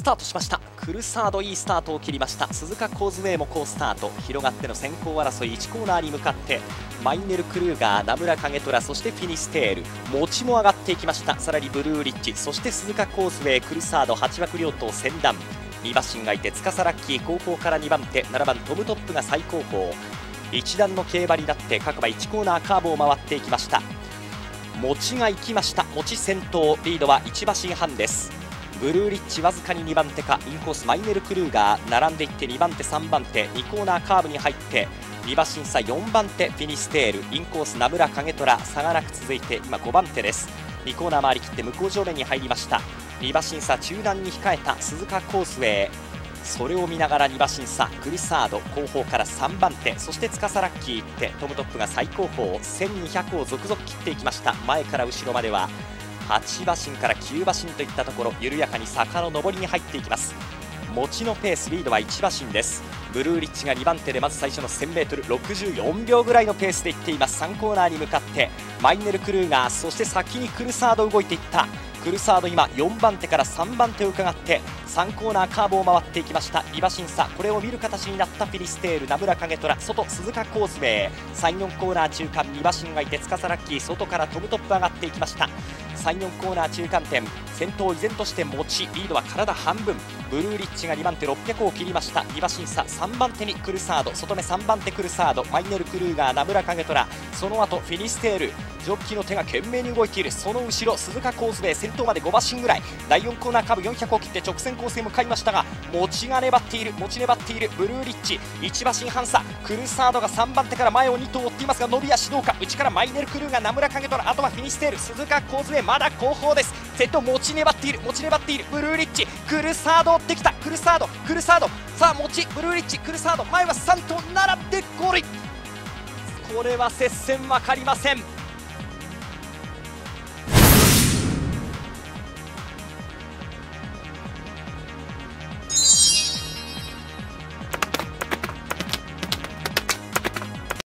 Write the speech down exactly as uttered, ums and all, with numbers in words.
スタートしました。クルサードいいスタートを切りました。鈴鹿コーズウェイも好スタート。広がっての先行争い、いちコーナーに向かってマイネル・クルーガー、名村影虎、そしてフィニステール、持ちも上がっていきました。さらにブルーリッチ、そして鈴鹿コーズウェイ、クルサード、はち枠両党先団、に馬身がいて司ラッキー後方からにばん手、ななばんトムトップが最後方、一段の競馬になって各馬いちコーナーカーブを回っていきました。持ちが行きました。持ち先頭、リードはいち馬身半です。ブルーリッチわずかににばん手か、インコースマイネル・クルーガー並んでいってにばん手さんばん手、にコーナーカーブに入ってに馬身差よんばん手フィニステール、インコース名村影虎、差がなく続いて今ごばん手です。にコーナー回り切って向こう上面に入りました。に馬身差中段に控えた鈴鹿コースウェイ、それを見ながらに馬身差クルサード後方からさんばん手、そして司ラッキー行ってトムトップが最後方せんにひゃくを続々切っていきました。前から後ろまでははち馬身からきゅう馬身といったところ、緩やかに坂の上りに入っていきます。持ちのペース、リードはいち馬身です。ブルーリッチがにばん手でまず最初の せんメートルろくじゅうよんびょうぐらいのペースでいっています。さんコーナーに向かってマイネル・クルーガー、そして先にクルサード動いていった。クルサード今よんばん手からさんばん手を伺ってさんコーナーカーブを回っていきました。に馬身差、これを見る形になったフィリステール、名村影虎、外鈴鹿コースウェイ、さん、よんコーナー中間に馬身がいて司ラッキー、外からトムトップ上がっていきました。さん、よんコーナー中間点、先頭依然として持ち、リードは体半分。ブルーリッチがにばん手ろっぴゃくを切りました。に馬身差、さんばん手にクルサード、外目さんばん手クルサード、マイネル・クルーガー、名村影虎、その後フィニステール、ジョッキーの手が懸命に動いている。その後ろ鈴鹿コースウェイ、先頭までご馬身ぐらい。だいよんコーナーカーブよんひゃくを切って直線コースへ向かいましたが、持ちが粘っている、持ち粘っているブルーリッチ、いち馬身半差。クルサードがさんばん手から前をに頭追っていますが、伸び足どうか。内からマイネル・クルーガー、名村影虎、あとはフィニステール、鈴鹿コースウェイ、まだ後方です。先頭持ち粘っている、持ち粘っているブルーリッチ、クルサード追ってきた。クルサード、クルサード、さあ持ち、ブルーリッチ、クルサード、前はさん頭並んでゴールイン。これは接戦分かりません。